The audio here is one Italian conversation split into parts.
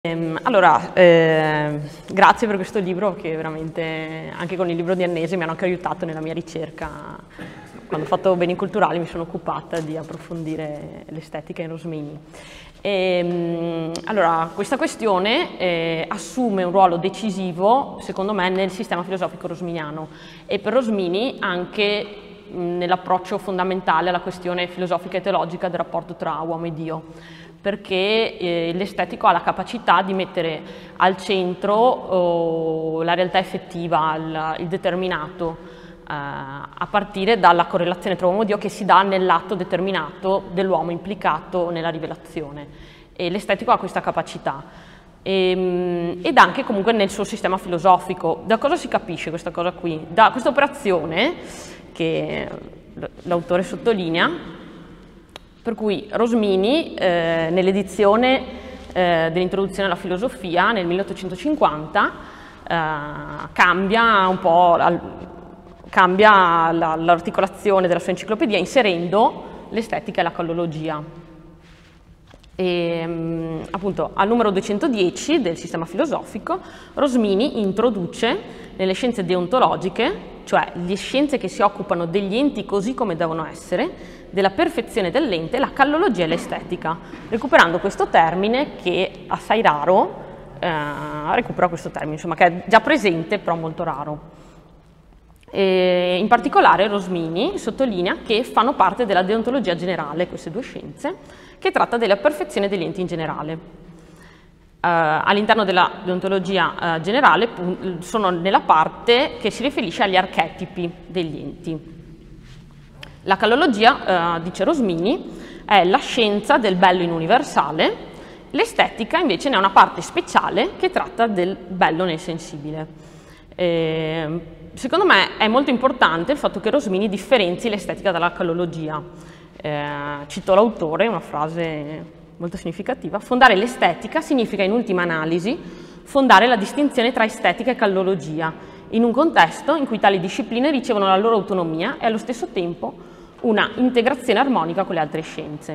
Grazie per questo libro che veramente, anche con il libro di Annese, mi hanno anche aiutato nella mia ricerca. Quando ho fatto beni culturali mi sono occupata di approfondire l'estetica in Rosmini. Questa questione assume un ruolo decisivo, secondo me, nel sistema filosofico rosminiano e per Rosmini anche nell'approccio fondamentale alla questione filosofica e teologica del rapporto tra uomo e Dio, perché l'estetico ha la capacità di mettere al centro la realtà effettiva, il determinato, a partire dalla correlazione tra uomo e Dio che si dà nell'atto determinato dell'uomo implicato nella rivelazione. E l'estetico ha questa capacità. Ed anche comunque nel suo sistema filosofico. Da cosa si capisce questa cosa qui? Da questa operazione che l'autore sottolinea, per cui Rosmini nell'edizione dell'introduzione alla filosofia nel 1850 cambia un po' l'articolazione della sua enciclopedia inserendo l'estetica e la callologia. Appunto al numero 210 del sistema filosofico Rosmini introduce nelle scienze deontologiche, cioè le scienze che si occupano degli enti così come devono essere, della perfezione dell'ente, la callologia e l'estetica, recuperando questo termine che è assai raro, recupera questo termine, insomma, che è già presente però molto raro. In particolare Rosmini sottolinea che fanno parte della deontologia generale, queste due scienze, che tratta della perfezione degli enti in generale. All'interno della deontologia generale sono nella parte che si riferisce agli archetipi degli enti. La callologia, dice Rosmini, è la scienza del bello in universale, l'estetica invece ne è una parte speciale che tratta del bello nel sensibile. Secondo me è molto importante il fatto che Rosmini differenzi l'estetica dalla callologia. Cito l'autore, una frase molto significativa: fondare l'estetica significa in ultima analisi fondare la distinzione tra estetica e callologia, in un contesto in cui tali discipline ricevono la loro autonomia e allo stesso tempo una integrazione armonica con le altre scienze.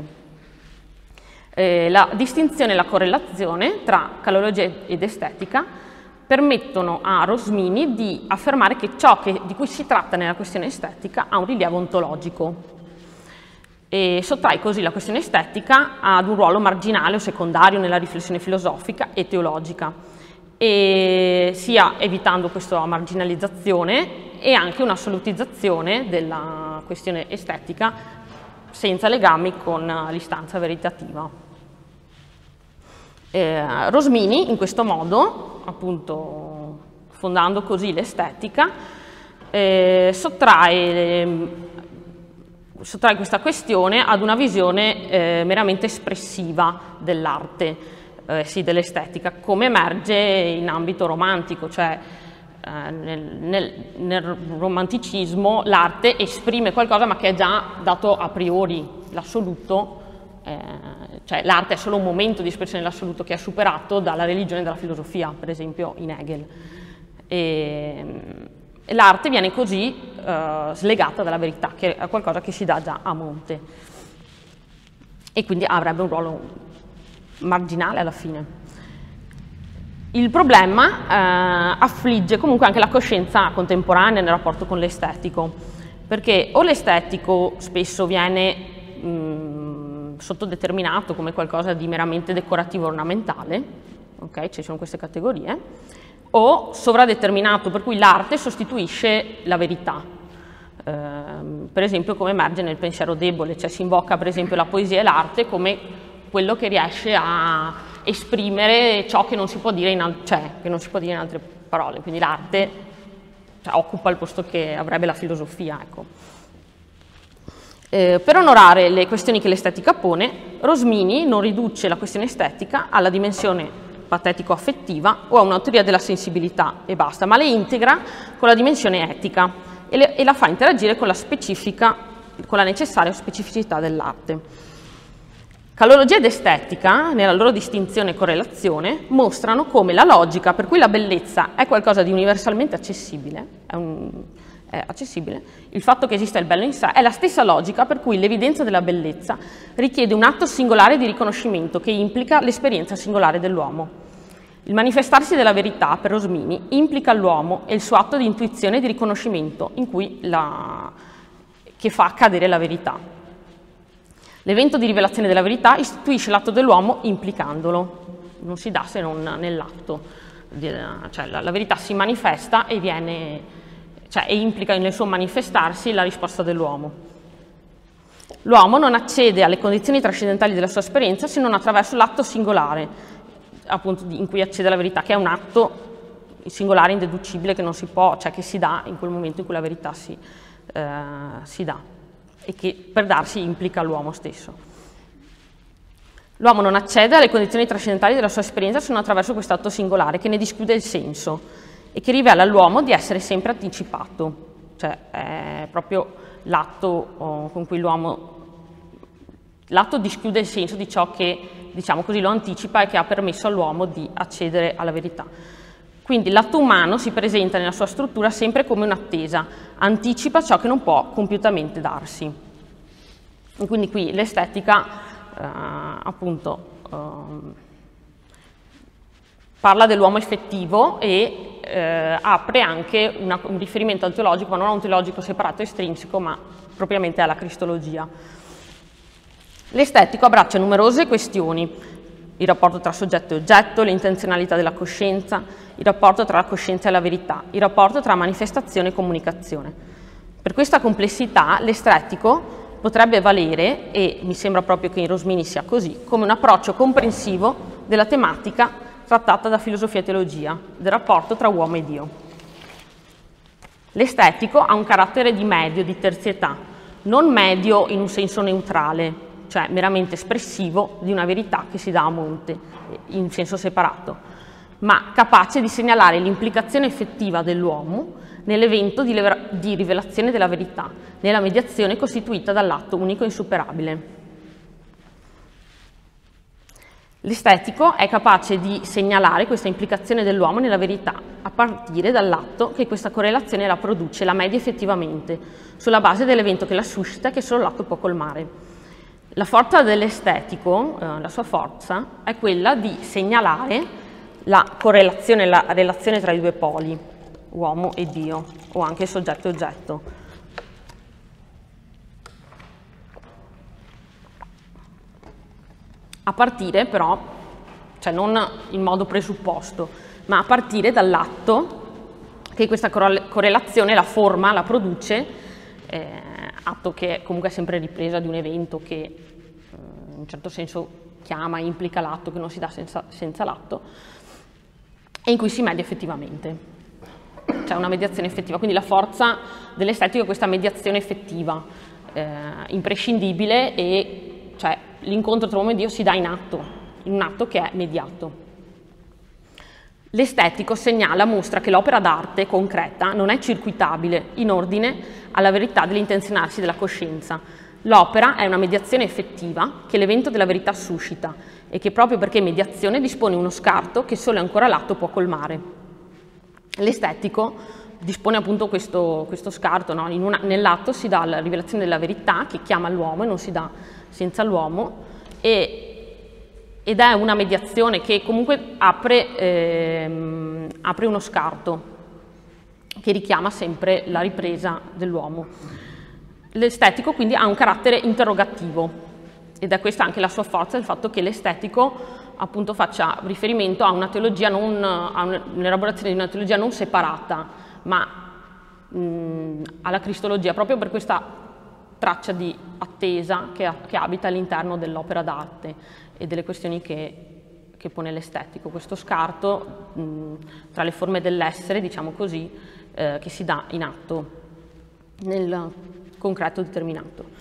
La distinzione e la correlazione tra callologia ed estetica permettono a Rosmini di affermare che ciò di cui si tratta nella questione estetica ha un rilievo ontologico e sottrae così la questione estetica ad un ruolo marginale o secondario nella riflessione filosofica e teologica, e sia evitando questa marginalizzazione e anche un'assolutizzazione della questione estetica senza legami con l'istanza veritativa. Rosmini in questo modo, appunto fondando così l'estetica, sottrae questa questione ad una visione meramente espressiva dell'arte, sì, dell'estetica, come emerge in ambito romantico, cioè nel romanticismo l'arte esprime qualcosa ma che è già dato a priori, l'assoluto, cioè l'arte è solo un momento di espressione dell'assoluto che è superato dalla religione e dalla filosofia, per esempio in Hegel. L'arte viene così slegata dalla verità, che è qualcosa che si dà già a monte e quindi avrebbe un ruolo marginale alla fine. Il problema affligge comunque anche la coscienza contemporanea nel rapporto con l'estetico, perché o l'estetico spesso viene sottodeterminato come qualcosa di meramente decorativo ornamentale, ok, ci sono queste categorie, o sovradeterminato, per cui l'arte sostituisce la verità, per esempio come emerge nel pensiero debole, cioè si invoca per esempio la poesia e l'arte come quello che riesce a esprimere ciò che non si può dire in altre parole, quindi l'arte occupa il posto che avrebbe la filosofia, ecco. Per onorare le questioni che l'estetica pone, Rosmini non riduce la questione estetica alla dimensione patetico-affettiva o a una teoria della sensibilità e basta, ma le integra con la dimensione etica e la fa interagire con la necessaria specificità dell'arte. Callologia ed estetica, nella loro distinzione e correlazione, mostrano come la logica per cui la bellezza è qualcosa di universalmente accessibile, il fatto che esista il bello in sé è la stessa logica per cui l'evidenza della bellezza richiede un atto singolare di riconoscimento che implica l'esperienza singolare dell'uomo. Il manifestarsi della verità per Rosmini implica l'uomo e il suo atto di intuizione e di riconoscimento che fa accadere la verità. L'evento di rivelazione della verità istituisce l'atto dell'uomo implicandolo, non si dà se non nell'atto, cioè la verità si manifesta e implica nel suo manifestarsi la risposta dell'uomo. L'uomo non accede alle condizioni trascendentali della sua esperienza se non attraverso l'atto singolare, appunto in cui accede alla verità, che è un atto singolare, indeducibile, che non si può, cioè che si dà in quel momento in cui la verità si dà, e che per darsi implica l'uomo stesso. L'uomo non accede alle condizioni trascendentali della sua esperienza se non attraverso questo atto singolare, che ne dischiude il senso e che rivela all'uomo di essere sempre anticipato, cioè è proprio l'atto con cui l'atto dischiude il senso di ciò che, diciamo così, lo anticipa e che ha permesso all'uomo di accedere alla verità. Quindi l'atto umano si presenta nella sua struttura sempre come un'attesa, anticipa ciò che non può compiutamente darsi. E quindi qui l'estetica parla dell'uomo effettivo e apre anche un riferimento ontologico, ma non ontologico separato estrinseco, ma propriamente alla cristologia. L'estetico abbraccia numerose questioni: il rapporto tra soggetto e oggetto, l'intenzionalità della coscienza, il rapporto tra la coscienza e la verità, il rapporto tra manifestazione e comunicazione. Per questa complessità l'estetico potrebbe valere, e mi sembra proprio che in Rosmini sia così, come un approccio comprensivo della tematica trattata da filosofia e teologia, del rapporto tra uomo e Dio. L'estetico ha un carattere di medio, di terzietà, non medio in un senso neutrale, cioè meramente espressivo di una verità che si dà a monte, in senso separato, ma capace di segnalare l'implicazione effettiva dell'uomo nell'evento di rivelazione della verità, nella mediazione costituita dall'atto unico e insuperabile. L'estetico è capace di segnalare questa implicazione dell'uomo nella verità a partire dall'atto che questa correlazione la produce, la media effettivamente, sulla base dell'evento che la suscita e che solo l'atto può colmare. La forza dell'estetico, la sua forza, è quella di segnalare la correlazione, la relazione tra i due poli, uomo e Dio, o anche soggetto e oggetto. A partire però, cioè non in modo presupposto, ma a partire dall'atto che questa correlazione la forma, la produce, atto che comunque è sempre ripresa di un evento che in un certo senso chiama e implica l'atto, che non si dà senza l'atto, e in cui si media effettivamente. C'è una mediazione effettiva, quindi la forza dell'estetico è questa mediazione effettiva, imprescindibile, e cioè l'incontro tra uomo e Dio si dà in un atto che è mediato. L'estetico segnala, mostra che l'opera d'arte concreta non è circuitabile in ordine alla verità dell'intenzionarsi della coscienza. L'opera è una mediazione effettiva che l'evento della verità suscita e che proprio perché mediazione dispone uno scarto che solo ancora l'atto può colmare. L'estetico dispone appunto questo scarto, no? Nell'atto si dà la rivelazione della verità che chiama l'uomo e non si dà senza l'uomo, ed è una mediazione che comunque apre uno scarto che richiama sempre la ripresa dell'uomo. L'estetico quindi ha un carattere interrogativo, ed è questa anche la sua forza, il fatto che l'estetico appunto faccia riferimento a una teologia a un'elaborazione di una teologia non separata, ma alla cristologia, proprio per questa traccia di attesa che abita all'interno dell'opera d'arte e delle questioni che pone l'estetico, questo scarto tra le forme dell'essere, diciamo così, che si dà in atto nel concreto determinato.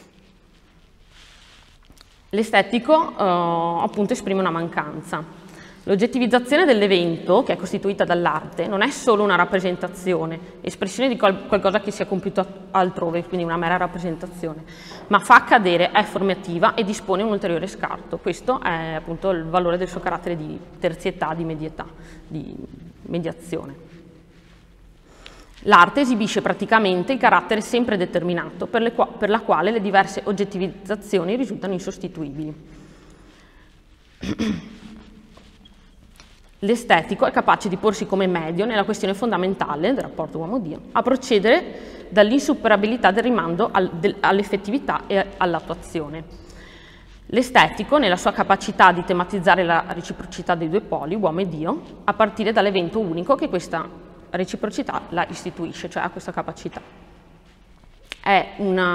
L'estetico appunto esprime una mancanza. L'oggettivizzazione dell'evento, che è costituita dall'arte, non è solo una rappresentazione, espressione di qualcosa che sia compiuto altrove, quindi una mera rappresentazione, ma fa accadere, è formativa e dispone un ulteriore scarto. Questo è appunto il valore del suo carattere di terzietà, di medietà, di mediazione. L'arte esibisce praticamente il carattere sempre determinato per la quale le diverse oggettivizzazioni risultano insostituibili. L'estetico è capace di porsi come medio nella questione fondamentale del rapporto uomo-Dio, a procedere dall'insuperabilità del rimando all'effettività e all'attuazione. L'estetico, nella sua capacità di tematizzare la reciprocità dei due poli, uomo e Dio, a partire dall'evento unico che questa reciprocità la istituisce, cioè ha questa capacità. È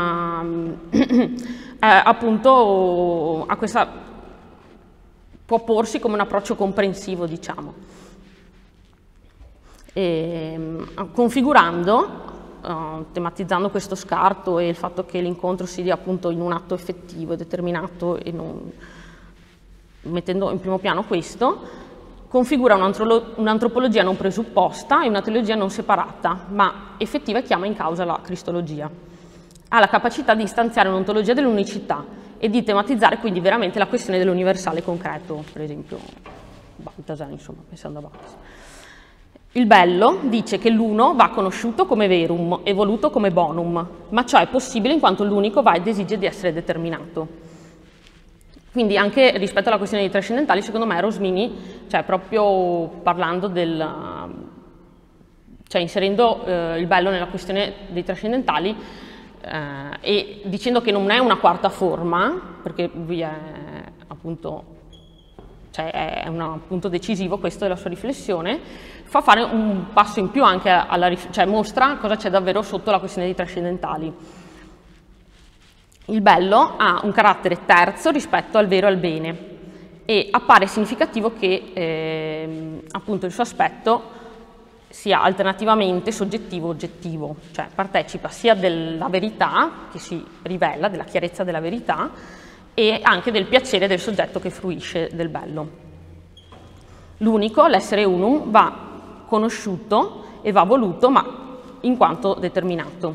appunto, a questa può porsi come un approccio comprensivo, diciamo, configurando, tematizzando questo scarto e il fatto che l'incontro si dia appunto in un atto effettivo, determinato, e non, mettendo in primo piano questo, configura un'antropologia non presupposta e una teologia non separata, ma effettiva, e chiama in causa la cristologia. Ha la capacità di istanziare un'ontologia dell'unicità e di tematizzare quindi veramente la questione dell'universale concreto, per esempio Balthasar, insomma, pensando a Balthasar. Il bello dice che l'uno va conosciuto come verum e voluto come bonum, ma ciò è possibile in quanto l'unico va ed esige di essere determinato. Quindi anche rispetto alla questione dei trascendentali, secondo me Rosmini, cioè proprio parlando cioè inserendo il bello nella questione dei trascendentali, e dicendo che non è una quarta forma, perché lui è appunto, cioè è un punto decisivo questo della sua riflessione, fa fare un passo in più anche cioè mostra cosa c'è davvero sotto la questione dei trascendentali. Il bello ha un carattere terzo rispetto al vero e al bene e appare significativo che appunto il suo aspetto sia alternativamente soggettivo-oggettivo, cioè partecipa sia della verità che si rivela, della chiarezza della verità, e anche del piacere del soggetto che fruisce del bello. L'unico, l'essere unum, va conosciuto e va voluto, ma in quanto determinato.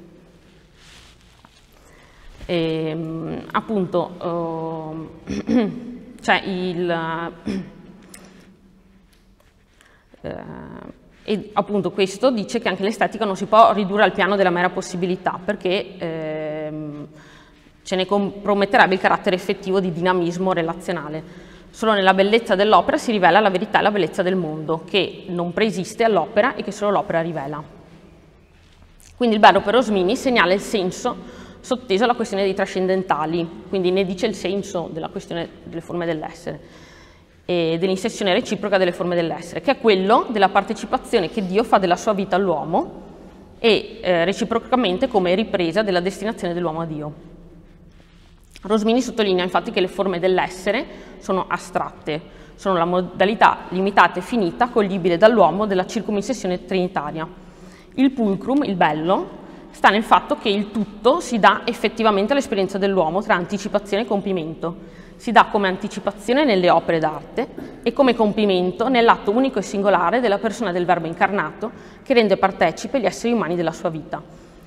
Appunto, cioè e appunto questo dice che anche l'estetica non si può ridurre al piano della mera possibilità, perché ce ne comprometterebbe il carattere effettivo di dinamismo relazionale. Solo nella bellezza dell'opera si rivela la verità e la bellezza del mondo, che non preesiste all'opera e che solo l'opera rivela. Quindi il bello per Rosmini segnala il senso sotteso alla questione dei trascendentali, quindi ne dice il senso della questione delle forme dell'essere e dell'inserzione reciproca delle forme dell'essere, che è quello della partecipazione che Dio fa della sua vita all'uomo e reciprocamente come ripresa della destinazione dell'uomo a Dio. Rosmini sottolinea infatti che le forme dell'essere sono astratte, sono la modalità limitata e finita coglibile dall'uomo della circumissione trinitaria. Il pulcrum, il bello, sta nel fatto che il tutto si dà effettivamente all'esperienza dell'uomo tra anticipazione e compimento. Si dà come anticipazione nelle opere d'arte e come compimento nell'atto unico e singolare della persona del Verbo incarnato che rende partecipe gli esseri umani della sua vita.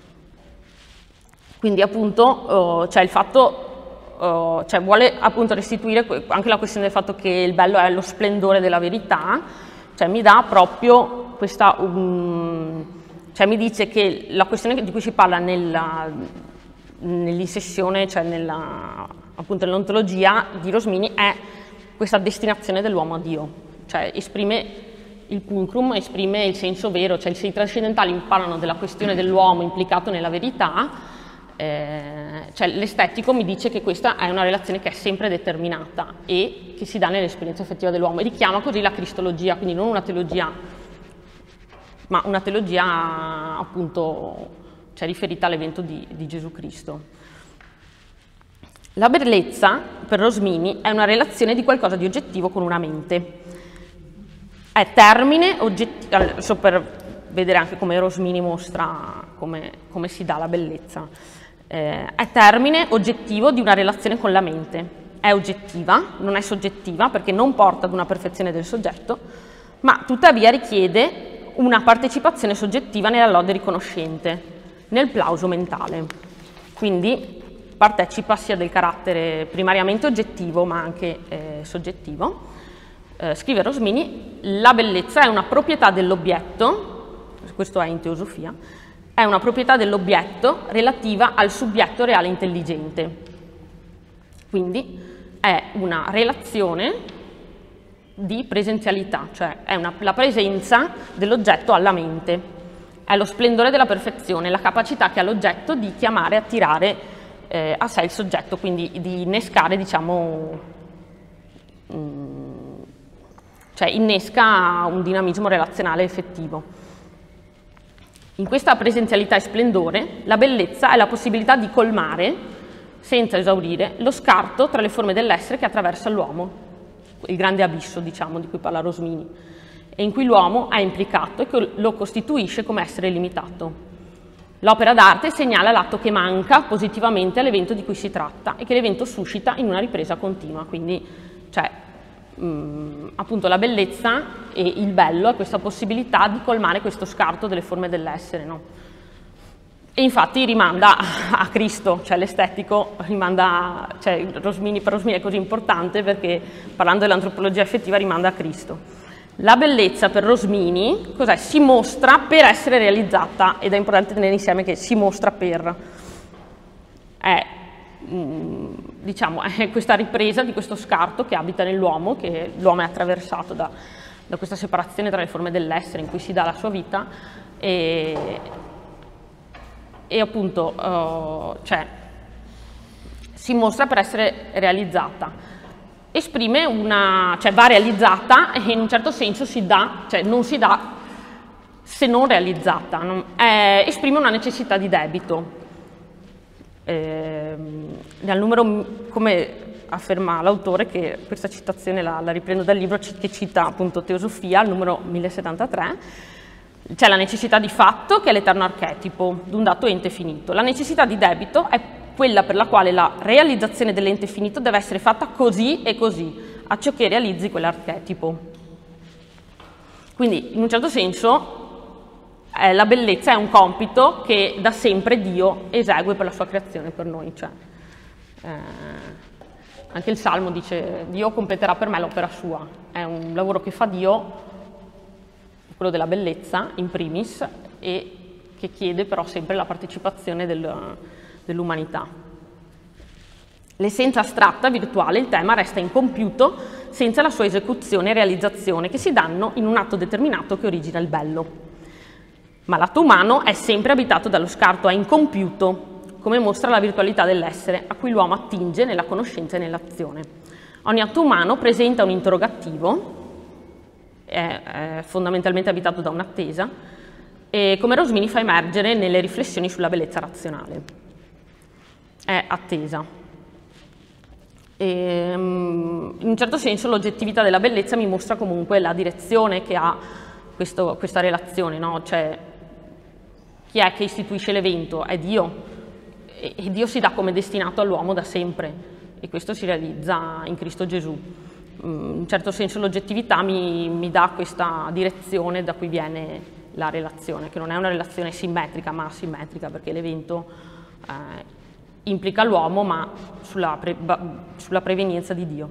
Quindi appunto c'è il fatto, cioè vuole appunto restituire anche la questione del fatto che il bello è lo splendore della verità, cioè mi dà proprio questa, cioè mi dice che la questione di cui si parla nell'insessione, cioè appunto nell'ontologia di Rosmini, è questa destinazione dell'uomo a Dio, cioè esprime il pulcrum, esprime il senso vero, cioè i trascendentali parlano della questione dell'uomo implicato nella verità, cioè l'estetico mi dice che questa è una relazione che è sempre determinata e che si dà nell'esperienza effettiva dell'uomo e richiama così la cristologia, quindi non una teologia, ma una teologia appunto cioè riferita all'evento di Gesù Cristo. La bellezza, per Rosmini, è una relazione di qualcosa di oggettivo con una mente. È termine oggettivo, so per vedere anche come Rosmini mostra come si dà la bellezza. È termine oggettivo di una relazione con la mente. È oggettiva, non è soggettiva, perché non porta ad una perfezione del soggetto, ma tuttavia richiede una partecipazione soggettiva nella lode riconoscente, nel plauso mentale. Quindi partecipa sia del carattere primariamente oggettivo ma anche soggettivo. Scrive Rosmini, la bellezza è una proprietà dell'obietto, questo è in teosofia, è una proprietà dell'obietto relativa al subietto reale intelligente. Quindi è una relazione di presenzialità, cioè è la presenza dell'oggetto alla mente, è lo splendore della perfezione, la capacità che ha l'oggetto di chiamare, attirare a sé il soggetto, quindi di innescare, diciamo, cioè innesca un dinamismo relazionale effettivo. In questa presenzialità e splendore, la bellezza è la possibilità di colmare, senza esaurire, lo scarto tra le forme dell'essere che attraversa l'uomo, il grande abisso, diciamo, di cui parla Rosmini, e in cui l'uomo è implicato e che lo costituisce come essere limitato. L'opera d'arte segnala l'atto che manca positivamente all'evento di cui si tratta e che l'evento suscita in una ripresa continua, quindi cioè, appunto la bellezza e il bello è questa possibilità di colmare questo scarto delle forme dell'essere, no? E infatti rimanda a Cristo, cioè l'estetico rimanda, cioè per Rosmini è così importante perché parlando dell'antropologia effettiva rimanda a Cristo. La bellezza per Rosmini, cos'è? Si mostra per essere realizzata, ed è importante tenere insieme che si mostra per, diciamo, è questa ripresa di questo scarto che abita nell'uomo, che l'uomo è attraversato da questa separazione tra le forme dell'essere in cui si dà la sua vita, e appunto cioè, si mostra per essere realizzata, esprime cioè va realizzata e in un certo senso si dà, cioè non si dà se non realizzata, esprime una necessità di debito. Nel numero, come afferma l'autore, che questa citazione la riprendo dal libro che cita appunto Teosofia, al numero 1073, c'è la necessità di fatto, che è l'eterno archetipo di un dato ente finito. La necessità di debito è quella per la quale la realizzazione dell'ente finito deve essere fatta così e così, a ciò che realizzi quell'archetipo. Quindi, in un certo senso, la bellezza è un compito che da sempre Dio esegue per la sua creazione, per noi. Cioè, anche il Salmo dice: Dio completerà per me l'opera sua. È un lavoro che fa Dio, quello della bellezza in primis, e che chiede però sempre la partecipazione dell'umanità. L'essenza astratta, virtuale, il tema resta incompiuto senza la sua esecuzione e realizzazione, che si danno in un atto determinato che origina il bello. Ma l'atto umano è sempre abitato dallo scarto, è incompiuto, come mostra la virtualità dell'essere, a cui l'uomo attinge nella conoscenza e nell'azione. Ogni atto umano presenta un interrogativo, è fondamentalmente abitato da un'attesa, e come Rosmini fa emergere nelle riflessioni sulla bellezza razionale. È attesa. In un certo senso l'oggettività della bellezza mi mostra comunque la direzione che ha questa relazione, no? Cioè, chi è che istituisce l'evento? È Dio, e Dio si dà come destinato all'uomo da sempre, e questo si realizza in Cristo Gesù. In un certo senso l'oggettività mi dà questa direzione da cui viene la relazione, che non è una relazione simmetrica ma asimmetrica, perché l'evento implica l'uomo ma sulla prevenienza di Dio.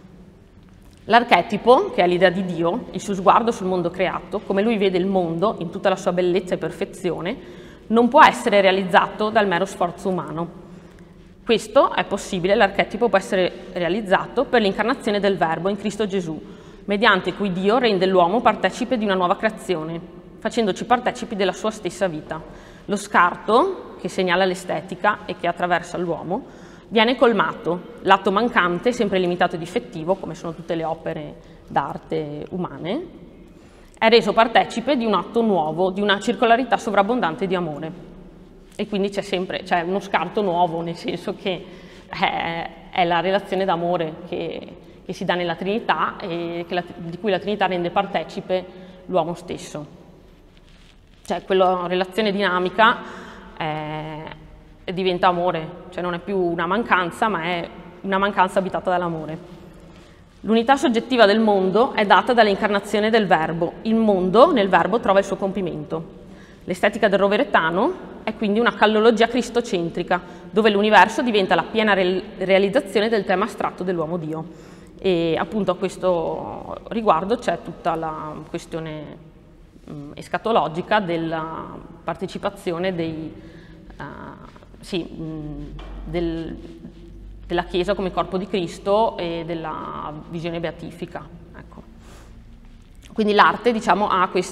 L'archetipo, che è l'idea di Dio, il suo sguardo sul mondo creato, come lui vede il mondo in tutta la sua bellezza e perfezione, non può essere realizzato dal mero sforzo umano. Questo è possibile, l'archetipo può essere realizzato per l'incarnazione del Verbo in Cristo Gesù, mediante cui Dio rende l'uomo partecipe di una nuova creazione, facendoci partecipi della sua stessa vita. Lo scarto, che segnala l'estetica e che attraversa l'uomo, viene colmato. L'atto mancante, sempre limitato e difettivo, come sono tutte le opere d'arte umane, è reso partecipe di un atto nuovo, di una circolarità sovrabbondante di amore. E quindi c'è uno scarto nuovo, nel senso che è la relazione d'amore che si dà nella Trinità e di cui la Trinità rende partecipe l'uomo stesso. Cioè quella relazione dinamica diventa amore, cioè non è più una mancanza, ma è una mancanza abitata dall'amore. L'unità soggettiva del mondo è data dall'incarnazione del Verbo. Il mondo nel Verbo trova il suo compimento. L'estetica del roveretano è quindi una callologia cristocentrica, dove l'universo diventa la piena realizzazione del tema astratto dell'uomo Dio. E appunto a questo riguardo c'è tutta la questione escatologica della partecipazione della Chiesa come corpo di Cristo e della visione beatifica. Ecco. Quindi l'arte, diciamo,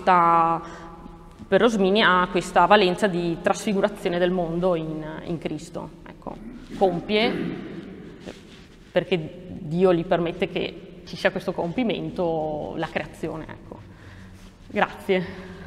per Rosmini ha questa valenza di trasfigurazione del mondo in Cristo. Ecco, compie, perché Dio gli permette che ci sia questo compimento, la creazione. Ecco. Grazie.